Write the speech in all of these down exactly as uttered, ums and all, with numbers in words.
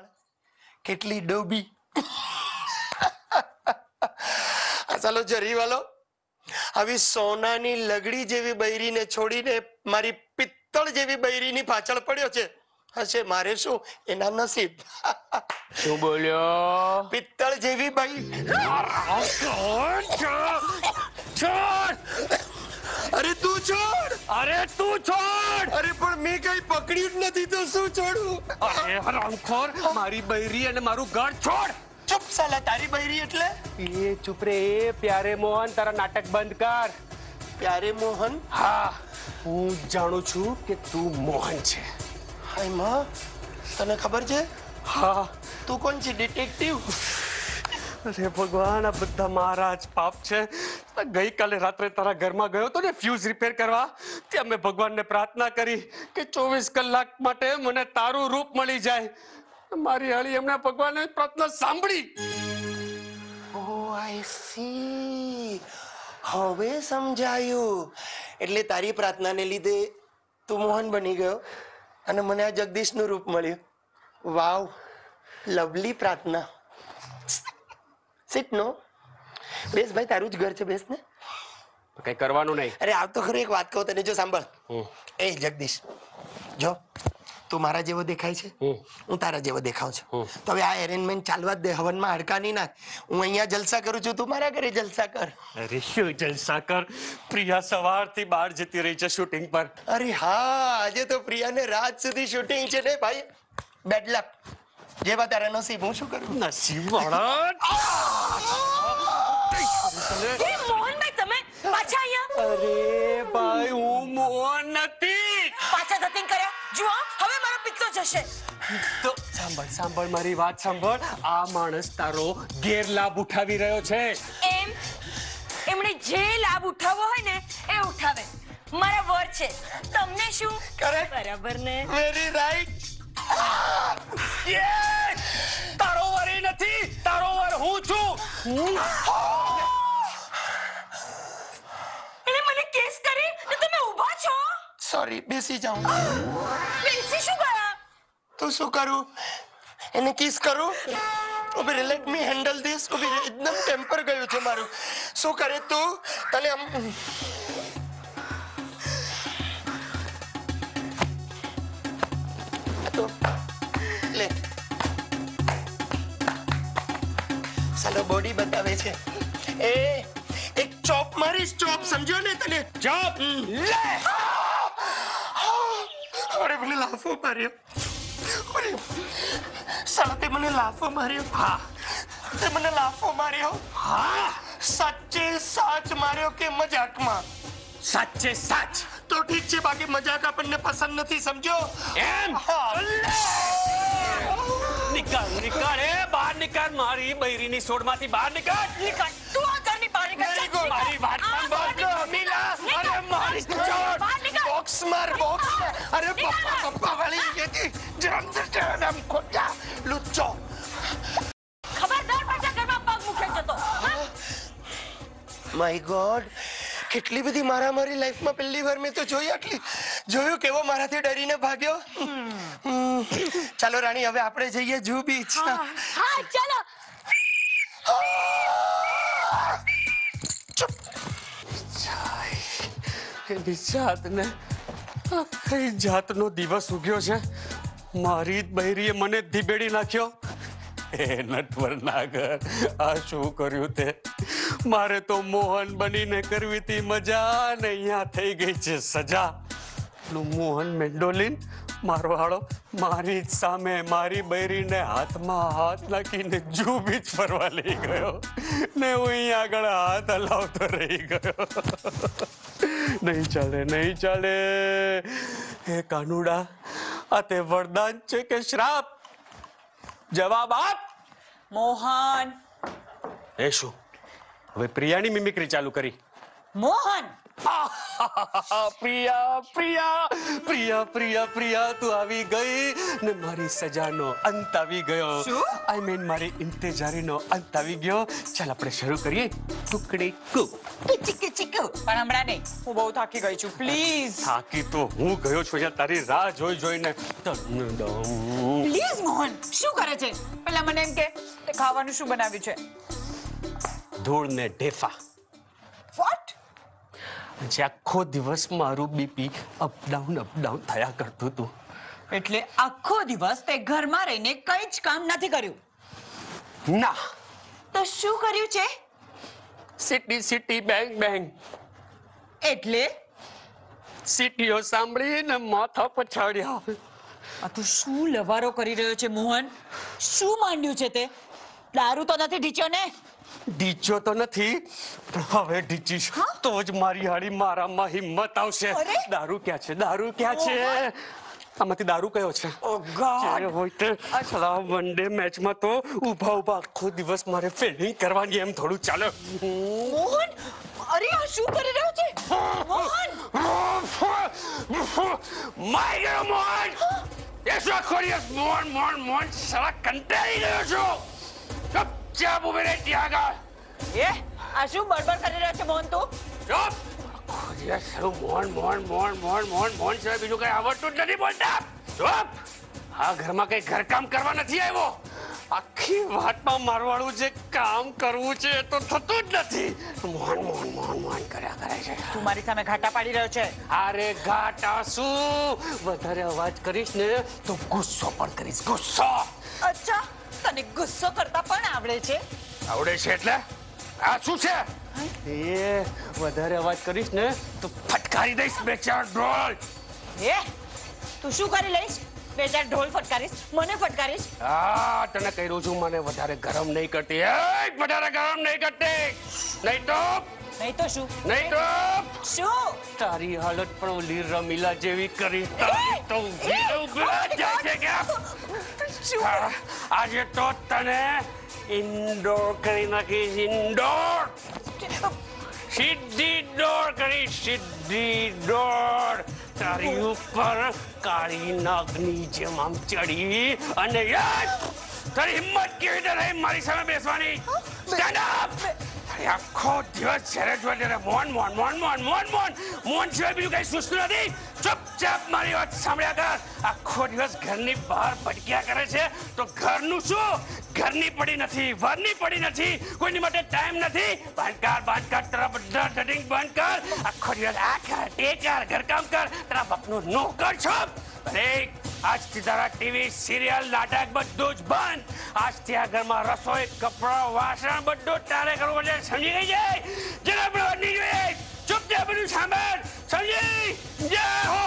વાળ, કેટલી ડોબી. ચાલો જરી વાલો, આવી સોનાની લગડી જેવી બૈરીને છોડીને મારી પિત્તળ જેવી બૈરીની પાછળ પડ્યો છે. હશે મારે શું એના નસીબ. શું બોલ્યો? પિત્તળ જેવી બૈરી. અરે તું છોડ. અરે તું છોડ. અરે પણ મેં કઈ પકડ્યું જ નથી તો શું છોડું? અરે હરામખોર, મારી બૈરી અને મારું ઘર છોડ. ચૂપ સાલા, તારી બૈરી એટલે? એ ચૂપ રે એ પ્યારે મોહન, તારા નાટક બંધ કર. પ્યારે મોહન? હા, હું જાણું છું કે તું મોહન છે. હાય માં, તને ખબર છે? હા. તું કોણ છે, ડિટેક્ટિવ? અરે ભગવાન, આ બધા મારા જ પાપ છે. ગઈકાલે રાત્રે તારા ઘરમાં ગયો તો ને ફ્યુઝ રિપેર કરવા, ત્યાં મેં ભગવાનને પ્રાર્થના કરી કે ચોવીસ કલાક માટે મને તારું રૂપ મળી જાય. મારી હાળી એમણે ભગવાને પ્રાર્થના સાંભળી. ઓ આઈ સી, હવે સમજાયું. એટલે તારી પ્રાર્થનાને લીધે તું મોહન બની ગયો અને મને આ જગદીશનું રૂપ મળ્યું. વાવ, લવલી પ્રાર્થના. સિટ નો બેસ ભાઈ, તારું જ ઘર છે, બેસ ને. કઈ કરવાનું નહીં. અરે આવ તો ખરું, એક વાત કહું તને, જો સાંભળ. એ જગદીશ, જો તું મારા જેવો દેખાય છે, હું તારા જેવો દેખાઉં છું, તો હવે આ એરેન્જમેન્ટ ચાલવા જ દે. હવનમાં હાડકા નહીં નાખ. હું અહીંયા જલસા કરું છું, તું મારા ઘરે જલસા કર. અરે શું જલસા કર? પ્રિયા સવારથી બહાર જતી રહી છે શૂટિંગ પર. અરે હા, આજે તો પ્રિયાને રાત સુધી શૂટિંગ છે ને ભાઈ. બેડ લક, જેવા તારા નસીબ. હું શું કરું? નસીબ વાળા. મોહનભાઈ, તમે પાછા અહીંયા? અરે ભાઈ, હું મોહન નથી. પાછા ધતિંગ કર્યા. જુઓ, હવે મારો પિત્તો જશે. તો સાંભળ સાંભળ મારી વાત સાંભળ. આ માણસ તારો ગેરલાભ ઉઠાવી રહ્યો છે. એમ એમણે જે લાભ ઉઠાવવો હોય ને એ ઉઠાવે. મારા વર છે, તમને શું? કરેક્ટ, બરાબર ને? Very right. તારો વર એ નથી, તારો વર હું છું. એને મને કેસ કરી ને તમે ઊભા છો? સોરી, બેસી જાઉં. બેસી શું ગયા? તો શું કરું? એને કિસ કરું? ઉભી રે, લેટ મી હેન્ડલ ધીસ. ઉભી રે, એકદમ ટેમ્પર ગયું છે મારું. શું કરે તું? તને આમ તો લે, સાલો બોડી બતાવે છે. એ એક ચોપ મારીશ, ચોપ, સમજો ને તને? ચાપ લે. અરે મને લાફો માર્યો. અરે સાલા, તે મને લાફો માર્યો. હા, તે મને લાફો માર્યો. હા, સાચે સાચ માર્યો કે મજાકમાં? સાચે સાચ. તો ઠીક છે, બાકી મજાક આપણને પસંદ નથી, સમજો? એમ? નિકાળ નિકાળ, એ બહાર નિકાળ. મારી બૈરીની સોડમાંથી બહાર નિકાળ. નીકળ, તું આ ઘરની બહાર નીકળ. મારી વાત સાંભળ મીલા. અરે મારી છોડ. બોક્સ માર, બોક્સ માર. અરે પપ્પા પપ્પા વાળી હતી. જમ જમ આમ ખોટા લુચ્ચો. ખબરદાર પાછા ઘરમાં પગ મૂકે જતો. માય ગોડ, કેટલી બધી મારામારી લાઈફમાં પહેલી વાર મેં તો જોઈ. આટલી જોયું કેવો મારાથી ડરીને ભાગ્યો. ચાલો રાણી, હવે આપણે જઈએ જૂ બીચ. હા ચાલો. એની જાતને કઈ જાતનો દિવસ ઉગ્યો છે. મારી બૈરીએ મને ધીબેડી નાખ્યો. એ નટવર નાગર, આ શું કર્યું તે? મારે તો મોહન બનીને કરવી હતી મજા, ને અહીંયા થઈ ગઈ છે સજા. મોહન મેન્ડોલિન મારો હાળો મારી જ સામે મારી બૈરીને હાથમાં હાથ નાખીને જૂ બીચ ફરવા લઈ ગયો ને હું અહીંયા આગળ હાથ હલાવતો રહી ગયો. નહીં ચાલે, નહીં ચાલે. હે કાનુડા, આ તે વરદાન છે કે શ્રાપ? જવાબ આપ. મોહન. એ શું, હવે પ્રિયાની મિમિક્રી ચાલુ કરી? મોહન, પ્રિયા પ્રિયા પ્રિયા પ્રિયા પ્રિયા તું આવી ગઈ ને મારી સજાનો અંત આવી ગયો. આઈ મીન મારી ઇંતજારીનો અંત આવી ગયો. ચાલ આપણે શરૂ કરીએ. ટુકડી કુ ચીકુ ચીકુ પણ હમણાં નહીં, હું બહુ થાકી ગઈ છું. પ્લીઝ થાકી તો હું ગયો છું યાર, તારી રાહ જોઈ જોઈને. પ્લીઝ મોહન, શું કરે છે? પેલા મને એમ કે તે ખાવાનું શું બનાવ્યું છે? ધૂળ ને ઢેફા. વોટ? જે આખો દિવસ મારું બીપી અપડાઉન અપડાઉન થયા કરતું હતું. એટલે આખો દિવસ તે ઘરમાં રહીને કઈ જ કામ નથી કર્યું? ના. તો શું કર્યું છે? City city bang bang. એટલે સિટીઓ સાંભળીને માથા પછાડ્યા. આ તું શું લવારો કરી રહ્યો છે મોહન? શું માંડ્યું છે તે? દારૂ તો નથી ઢીચ્યો ને? ઢીચ્યો તો નથી, પણ હવે ઢીચીશ તો જ મારી હાડી મારામાં હિંમત આવશે. દારૂ ક્યાં છે? દારૂ ક્યાં છે? આમાંથી દારૂ કયો છે? Oh God! જ્યારે હોય તે અસલા વન ડે મેચમાં તો ઊભા ઊભા આખો દિવસ મારે ફિલ્ડિંગ કરવાની, એમ થોડું ચાલે. મોહન, અરે આ શું કરી રહ્યો છે મોહન? માય ગયો મોહન. એ શું ખોરિયસ મોહન મોહન મોહન સાલા કંટાળી ગયો છું. ચૂપચાપ ઉભી રહી ત્યાં આગળ. એ આ શું બડબડ કરી રહ્યો છે મોહન તું? ચૂપ. ખોરિયસ સાલું મોહન મોહન મોહન મોહન મોહન મોહન સિવાય બીજું કઈ આવડતું જ નથી બોલતા. ચૂપ. આ ઘરમાં કઈ ઘરકામ કરવા નથી આવ્યો. આખી વાતમાં મારવાળું જે કામ કરવું છે એ તો થતું જ નથી. મોહન મોહન મોહન મોહન કર્યા કરે છે. તું મારી સામે ઘાટા પાડી રહ્યો છે. અરે ઘાટા શું, વધારે અવાજ કરીશ ને તો ગુસ્સો પણ કરીશ. ગુસ્સો. અચ્છા, તને ગુસ્સો કરતા પણ આવડે છે? આવડે છે એટલે આ શું છે? એ વધારે અવાજ કરીશ ને તો ફટકારી દઈશ બે ચાર ઢોલ. એ તું શું કરી લઈશ? બે ચાર ઢોલ ફટકારીશ? મને ફટકારીશ? હા, તને કહી રહ્યું છું, મને વધારે ગરમ નહીં કરતી. એ વધારે ગરમ નહીં કરતી. નહીં તો નહીં તો શું? નહીં તો શું? તારી હાલત પણ ઓલી રમીલા જેવી કરી. તારી તો ઊભી તો ઊભી જાય છે કે આજે તો તને ઇન્ડોર કરી નાખીશ. ઇન્ડોર સીધી ડોર કરી, સીધી ડોર તારી ઉપર કાળી નાગની જેમ આમ ચડી. અને યસ, તારી હિંમત કેવી રીતે રહી મારી સામે બેસવાની? Stand up. આખો દિવસ જ્યારે જોવા ત્યારે મોહન મોહન મોહન મોહન મોહન મોહન મોહન સિવાય બીજું કઈ સૂચતું નથી. ચૂપચાપ મારી વાત સાંભળ્યા કર. આખો દિવસ ઘરની બહાર ભટક્યા કરે છે તો ઘરનું શું? ઘરની પડી નથી, વરની પડી નથી, કોઈની માટે ટાઈમ નથી. બાંધકાર બાંધકાર તારા બધા ડટિંગ બંધ કર. આખો દિવસ આ કર તે કર, ઘરકામ કર, તારા બાપનો નોકર છો. અરે આજથી તારા ટીવી સિરિયલ નાટક બધું જ બંધ. આજથી આ ઘરમાં રસોઈ કપડા વાસણ બધું તારે કરવું પડે. સમજી ગઈ છે? જરા પણ નહીં જોઈએ. ચૂપચાપ બધું સાંભળ. સમજી? જય હો.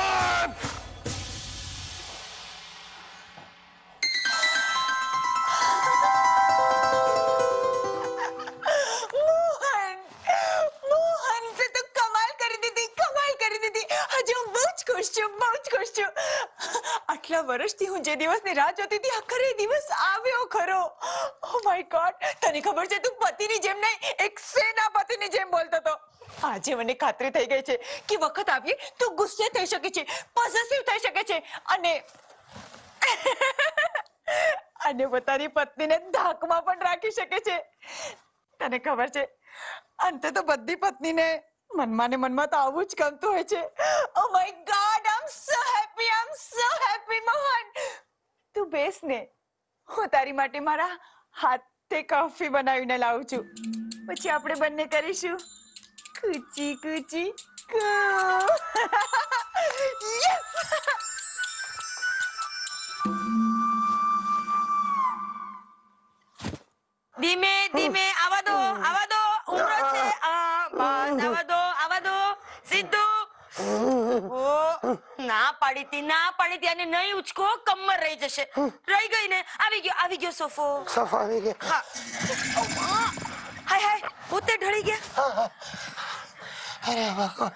મોહન, મોહન, તે તો કમાલ કરી દીધી, કમાલ કરી દીધી. આજે હું બહુ જ ખુશ છું, બહુ જ ખુશ છું. આટલા વર્ષથી હું જે દિવસની રાહ જોતી હતી, આખરે એ દિવસ આવ્યો ખરો. ઓ માય ગોડ, તને ખબર છે તું પતિની જેમ નહીં, એક સેનાપતિની જેમ બોલતો હતો. આજે મને ખાતરી થઈ ગઈ છે કે વખત આવીએ તો ગુસ્સે થઈ શકે છે, પોઝેસિવ થઈ શકે છે અને અને પોતાની પત્નીને ધાકમાં પણ રાખી શકે છે. તને ખબર છે, અંતે તો બધી પત્નીને મનમાં ને મનમાં તો આવું જ ગમતું હોય છે. Oh my God, I am so happy, I am so happy Mohan. તું બેસ ને, હું તારી માટે મારા હાથે કોફી બનાવીને લાવું છું. પછી આપણે બંને કરીશું કૂચી કૂચી કૂ. યસ. ધીમે ધીમે આવા દો, આવા દો. ઉમરો છે. આ બસ આવા દો, આવા દો. સીધું. ઓ ના પાડી તી, ના પાડી તી. અને નહીં ઉચકો, કમર રહી જશે. રહી ગઈ ને. આવી ગયો, આવી ગયો સોફો. સોફા આવી ગયા. હા. હાય હાય, પોતે ઢળી ગયા. અરે બાપા.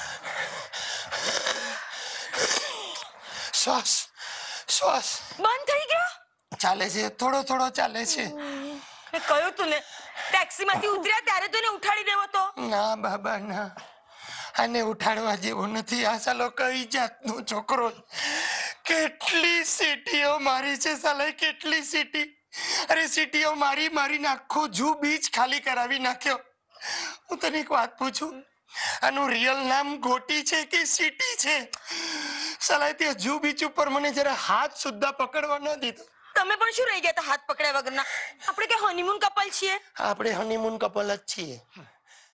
શ્વાસ શ્વાસ બંધ થઈ ગયો. ચાલે છે, થોડો થોડો ચાલે છે. મેં કહ્યું તું ને, ટેક્સી માંથી ઉતર્યા ત્યારે તો એને ઉઠાડી દેવો તો. ના બાબા ના, આને ઉઠાડવા જેવો નથી. આ સાલો કઈ જાતનો છોકરો, કેટલી સીટીઓ મારી છે સાલા, કેટલી સીટી. અરે સીટીઓ મારી મારીને આખો જૂ બીચ ખાલી કરાવી નાખ્યો. હું તને એક વાત પૂછું, આનું રિયલ નામ ગોટી છે કે સીટી છે? સાલા તે જૂ બીચ ઉપર મને જરા હાથ સુદ્ધા પકડવા ન દીધો. તમે પણ શું રહી ગયા હતા હાથ પકડ્યા વગરના? આપણે કે હનીમૂન કપલ છીએ. આપણે હનીમૂન કપલ જ છીએ.